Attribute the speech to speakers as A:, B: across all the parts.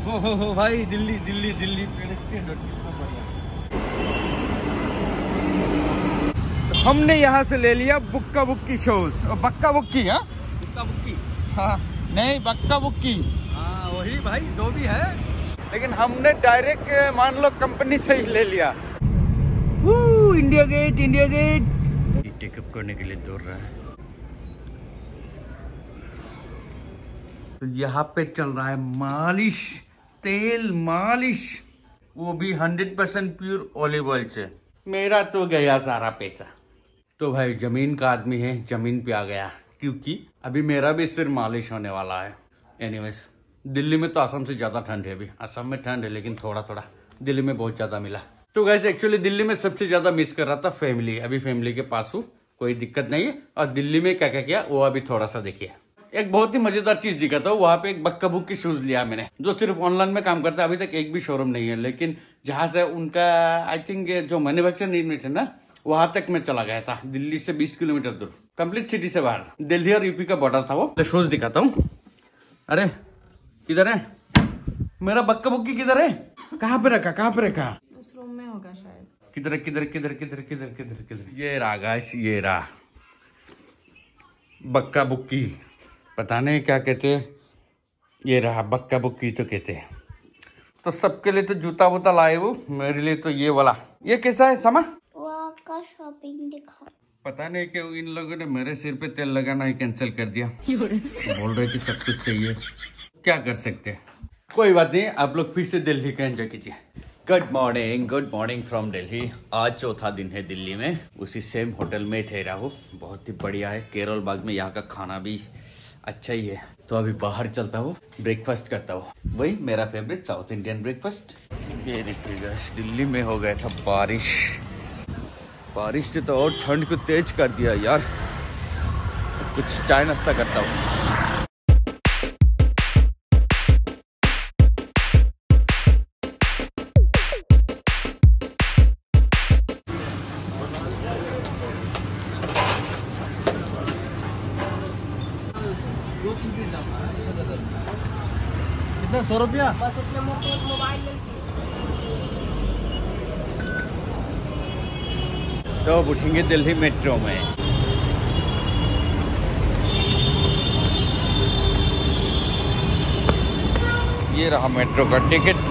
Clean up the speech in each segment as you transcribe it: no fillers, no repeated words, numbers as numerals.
A: हो भाई, Delhi Delhi Delhi pedestrian road कितना बढ़िया। तो हमने यहाँ से ले लिया बुक्का बुक्की शूज और बक्का बुक्की। हाँ बुक्का बुक्की, हाँ नहीं बक्का बुक्की, हाँ वही भाई जो भी है, लेकिन हमने डायरेक्ट मान लो कंपनी से ही ले लिया। India Gate, India Gate take up करने के लिए दौड़ रहा है। तो यहाँ पे चल रहा है मालिश, तेल मालिश, वो भी 100% प्योर ऑलिव ऑयल से। मेरा तो गया सारा पैसा। तो भाई जमीन का आदमी है, जमीन पे आ गया, क्योंकि अभी मेरा भी सिर मालिश होने वाला है। एनीवेज, दिल्ली में तो असम से ज्यादा ठंड है। अभी असम में ठंड है लेकिन थोड़ा थोड़ा, दिल्ली में बहुत ज्यादा मिला। तो गाइस एक्चुअली दिल्ली में सबसे ज्यादा मिस कर रहा था फैमिली। अभी फैमिली के पास हूँ, कोई दिक्कत नहीं है। और दिल्ली में क्या क्या किया वो अभी थोड़ा सा देखिए। एक बहुत ही मजेदार चीज दिखा था, वहां पे एक बक्का बुक्की शूज लिया मैंने, जो सिर्फ ऑनलाइन में काम करता है। अभी तक एक भी शोरूम नहीं है, लेकिन जहां से उनका आई थिंक जो मैन्युफैक्चर यूनिट है ना, वहां तक मैं चला गया था। दिल्ली से 20 किलोमीटर दूर, कंप्लीट सिटी से बाहर, दिल्ली और यूपी का बॉर्डर था वो। तो शूज दिखाता हूँ। अरे किधर है मेरा बक्का बुक्की, किधर है? कहाँ पे रखा, कहाँ पे रखा?
B: उस रूम में होगा शायद।
A: किधर किधर किधर किधर किधर किधर किधर? ये रहा गाइस, ये रहा बक्का बुक्की। पता नहीं क्या कहते हैं, ये रहा बक्का बुक्की तो कहते हैं। तो सबके लिए तो जूता वूता लाए वो, मेरे लिए तो ये वाला। ये कैसा है समा?
C: वहाँ का शॉपिंग दिखाओ।
A: पता नहीं क्यों इन लोगों ने मेरे सिर पे तेल लगाना ही कैंसिल कर दिया। बोल रहे कि सब कुछ सही है, क्या कर सकते हैं। कोई बात नहीं, आप लोग फिर से दिल्ली का एंजॉय कीजिए। Good morning from Delhi. आज चौथा दिन है दिल्ली में, उसी सेम होटल में ठहरा हूँ। बहुत ही बढ़िया है केरोल बाग में, यहाँ का खाना भी अच्छा ही है। तो अभी बाहर चलता हूँ, ब्रेकफास्ट करता हूँ, वही मेरा फेवरेट साउथ इंडियन ब्रेकफास्ट। ये देखिएगा, दिल्ली में हो गया था बारिश। बारिश ने तो और ठंड को तेज कर दिया यार। कुछ चाय नाश्ता करता हूँ। कितना, 100 रुपया? तो अब उठेंगे दिल्ली मेट्रो में। ये रहा मेट्रो का टिकट।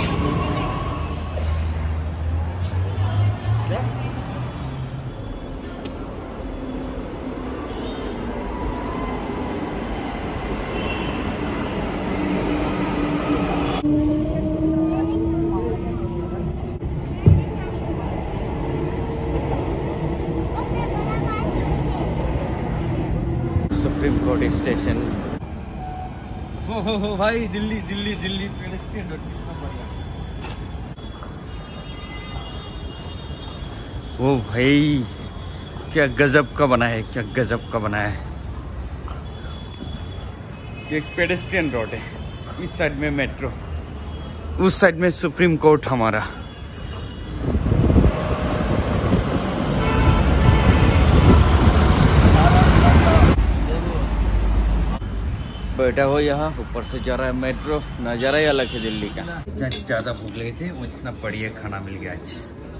A: Supreme court station. हो भाई, दिल्ली दिल्ली दिल्ली पेडेस्ट्रियन रोड कितना बढ़िया। ओ भाई, क्या गजब का बना है, क्या गजब का बना है। एक पेडेस्ट्रियन रोड है, इस साइड में मेट्रो, उस साइड में सुप्रीम कोर्ट हमारा। बैठा हो यहाँ, ऊपर से जा रहा है मेट्रो। नज़ारा ही अलग है दिल्ली का। जितना ज़्यादा भूख लगे थे उतना बढ़िया खाना मिल गया आज।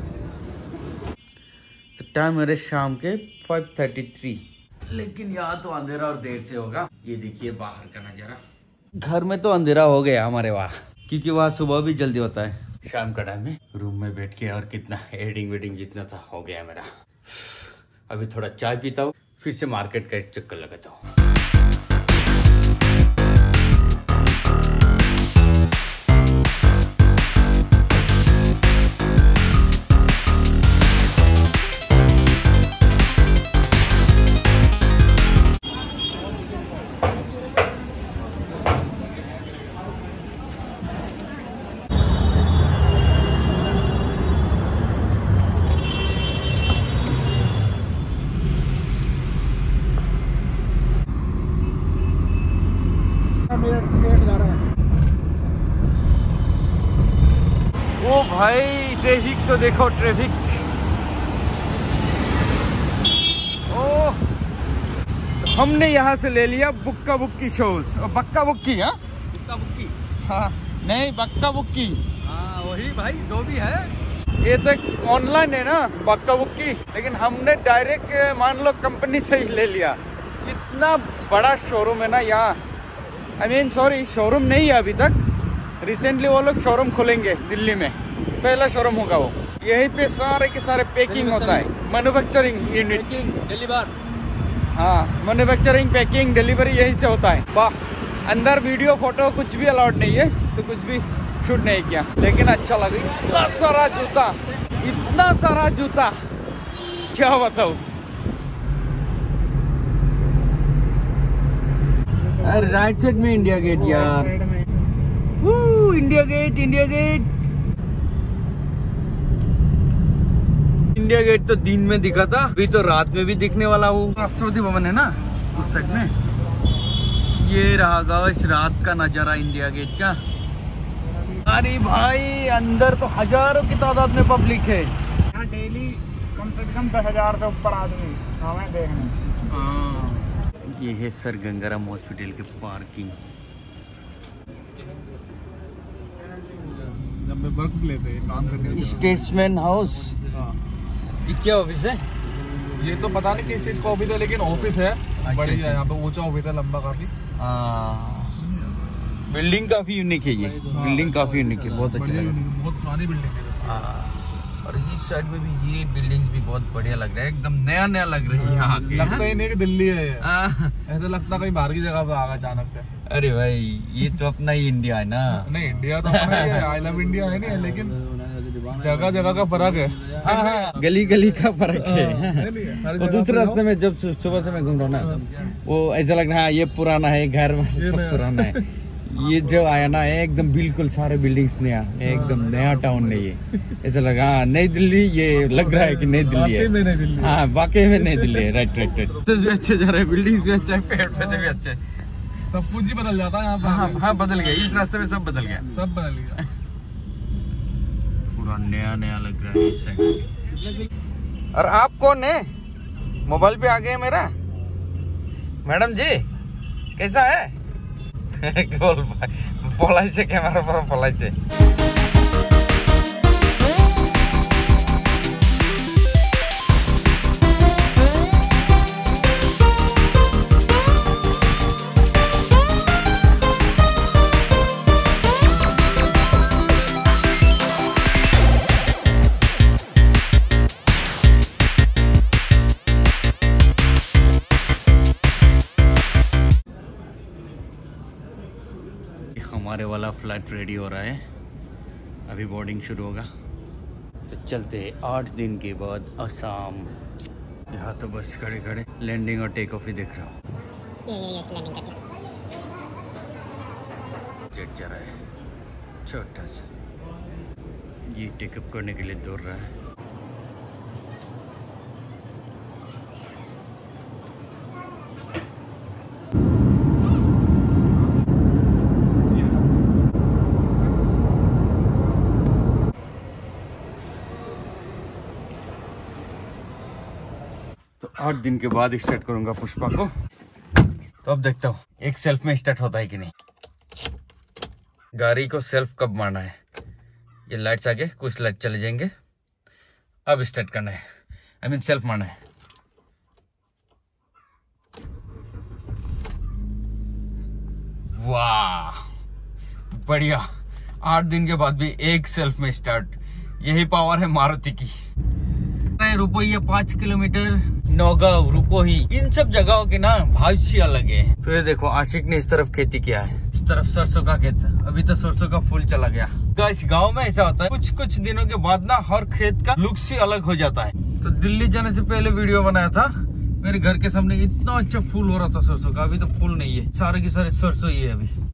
A: तो टाइम मेरे शाम के 5:33, लेकिन यहाँ तो अंधेरा और देर से होगा। ये देखिए बाहर का नज़ारा। घर में तो अंधेरा हो गया हमारे वहाँ, क्योंकि वहाँ सुबह भी जल्दी होता है। शाम का टाइम में रूम में बैठ के और कितना एडिंग वेडिंग जितना था हो गया मेरा। अभी थोड़ा चाय पीता हूँ, फिर से मार्केट का एक चक्कर लगाता हूँ। ओ भाई ट्रैफिक तो देखो, ट्रैफिक। ओ हमने यहाँ से ले लिया बुक्का बुक्की शूज और बक्का बुक्की। हाँ बुक्का बुक्की,
B: हाँ
A: नहीं बक्का बुक्की।
B: हाँ वही भाई जो भी है।
A: ये तो ऑनलाइन है ना बक्का बुक्की, लेकिन हमने डायरेक्ट मान लो कंपनी से ही ले लिया। इतना बड़ा शोरूम है ना यहाँ। आई मीन सॉरी, शोरूम नहीं है अभी तक, रिसेंटली वो लोग शोरूम खोलेंगे दिल्ली में, पहला शोरूम होगा वो। यहीं पे सारे के सारे पैकिंग होता है, मैन्युफैक्चरिंग यूनिट,
B: डिलीवर।
A: हाँ मैन्युफैक्चरिंग पैकिंग डिलीवरी यहीं से होता है। वाह, अंदर वीडियो फोटो कुछ भी अलाउड नहीं है, तो कुछ भी शूट नहीं किया, लेकिन अच्छा लगा। इतना सारा जूता, इतना सारा जूता, क्या बताऊं। अरे राइट साइड में इंडिया गेट यार, India Gate, India Gate. India Gate तो दिन में दिखा था, अभी तो रात में भी दिखने वाला हूँ। राष्ट्रपति भवन है ना उस साइड में। ये रहा गाइस रात का नजारा इंडिया गेट का। अरे भाई अंदर तो हजारों की तादाद में पब्लिक है
B: यहाँ डेली कम से कम 10,000 से ऊपर आदमी हमें देखने।
A: ये है सर गंगाराम हॉस्पिटल की पार्किंग।
B: जब मैं वर्क लेते काम करते
A: स्टेट्समैन हाउस, ये क्या ऑफिस है?
B: ये तो पता नहीं किस चीज का ऑफिस है, लेकिन ऑफिस है। बड़ी है यहाँ पे, ऊंचा ऑफिस है, लंबा काफी।
A: बिल्डिंग काफी यूनिक है, ये बिल्डिंग काफी यूनिक है, बहुत अच्छा लगा।
B: बहुत पुरानी बिल्डिंग है।
A: और इस साइड में भी ये बिल्डिंग्स भी बहुत बढ़िया लग रहा है, एकदम नया नया लग रही है यहाँ के।
B: लगता ही नहीं कि दिल्ली है ये। ऐसा लगता कहीं बाहर की जगह पे आ गया अचानक से।
A: अरे भाई ये तो अपना ही इंडिया है ना।
B: नहीं इंडिया तो अपना ही है, आई लव इंडिया है नहीं, लेकिन जगह जगह का फर्क है।
A: हाँ, गली गली का फर्क है।
B: वो
A: दूसरे रास्ते में जब सुबह से मैं घूम रहा हूँ ना, वो ऐसा लग रहा है ये पुराना है, घर सब पुराना है। ये जो आया ना एकदम बिल्कुल सारे बिल्डिंग्स नया, एकदम नया टाउन है ये। ऐसा लगा हाँ नई दिल्ली, ये लग रहा है कि नई दिल्ली है। हाँ वाकई में नई दिल्ली है। Right right right. भी अच्छे जा रहे हैं, बिल्डिंग्स भी अच्छे, पेड़ पौधे भी अच्छे,
B: सब कुछ ही बदल जाता है यहाँ पर।
A: हाँ बदल गया, इस रास्ते में सब बदल गया,
B: सब बदल गया,
A: पूरा नया नया लग रहा है इस साइड। और आप कौन है? मोबाइल पे आ गए मेरा। मैडम जी कैसा है? পলাইছে ক্যামেরার পর পলাইছে। हमारे वाला फ्लाइट रेडी हो रहा है, अभी बोर्डिंग शुरू होगा। तो चलते हैं 8 दिन के बाद असम। यहाँ तो बस खड़े खड़े लैंडिंग और टेक ऑफ ही देख रहा हूँ। जेट जा रहा है छोटा सा, ये टेक ऑफ करने के लिए दौड़ रहा है। तो 8 दिन के बाद स्टार्ट करूंगा पुष्पा को। तो अब देखता हूँ एक सेल्फ में स्टार्ट होता है कि नहीं। गाड़ी को सेल्फ कब मारना है, ये लाइट्स आगे, कुछ लाइट चले जाएंगे, अब स्टार्ट करना है, आई मीन सेल्फ मारना है। वाह बढ़िया, 8 दिन के बाद भी एक सेल्फ में स्टार्ट, यही पावर है मारुति की। रुपये 5 किलोमीटर, नौगांव, रुपोही, इन सब जगहों के ना भाषी अलग है। तो ये देखो आशिक ने इस तरफ खेती किया है, इस तरफ सरसों का खेत, अभी तो सरसों का फूल चला गया। इस गांव में ऐसा होता है, कुछ दिनों के बाद ना हर खेत का लुक ही अलग हो जाता है। तो दिल्ली जाने से पहले वीडियो बनाया था, मेरे घर के सामने इतना अच्छा फूल हो रहा था सरसों का, अभी तो फूल नहीं है, सारे के सारे सरसों ही है अभी।